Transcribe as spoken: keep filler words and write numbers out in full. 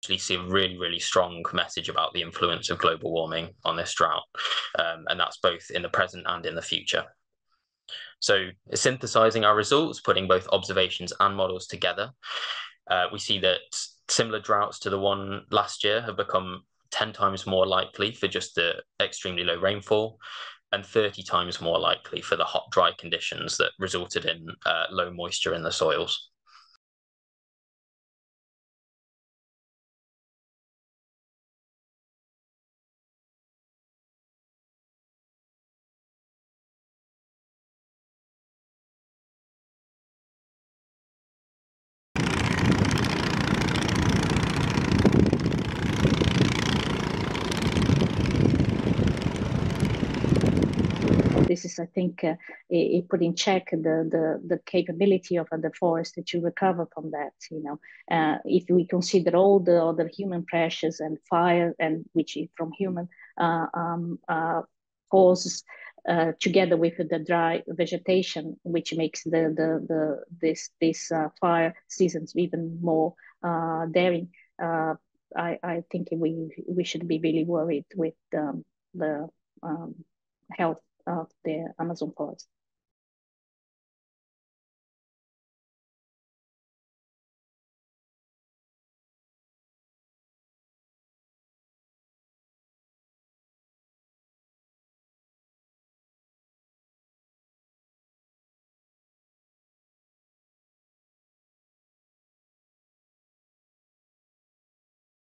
actually see a really, really strong message about the influence of global warming on this drought, um, and that's both in the present and in the future. So synthesizing our results, putting both observations and models together, uh, we see that similar droughts to the one last year have become ten times more likely for just the extremely low rainfall, and thirty times more likely for the hot, dry conditions that resulted in uh, low moisture in the soils. This is, I think, uh, it, it put in check the, the, the capability of uh, the forest to recover from that. You know, uh, if we consider all the other human pressures and fire, and which is from human uh, um, uh, causes, uh, together with the dry vegetation, which makes the the, the this this uh, fire seasons even more uh, daring. Uh, I, I think we we should be really worried with um, the um, health of the Amazon forest.